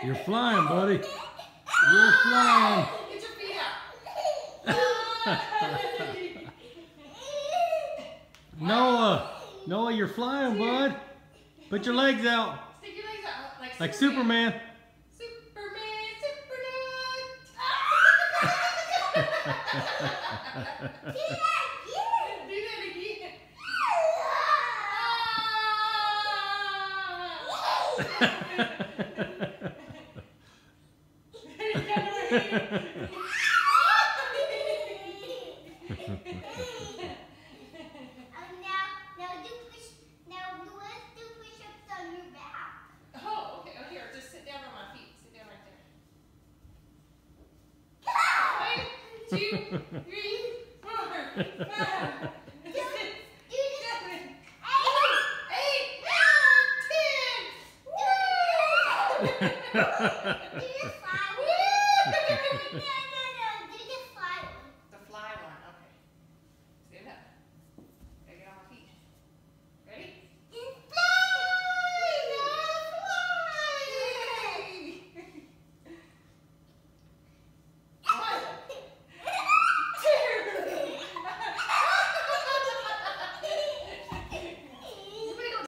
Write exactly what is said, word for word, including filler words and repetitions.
You're flying, buddy. You're flying. Get your feet out. Noah. Noah, you're flying, bud. Put your legs out. Stick your legs out. Like, Like Superman. Superman, Superman. Do that again. Oh, okay. Oh, here. Just sit down on my feet. Sit down right there. One, two, three, four, five, six, seven, eight, nine, ten. Woo!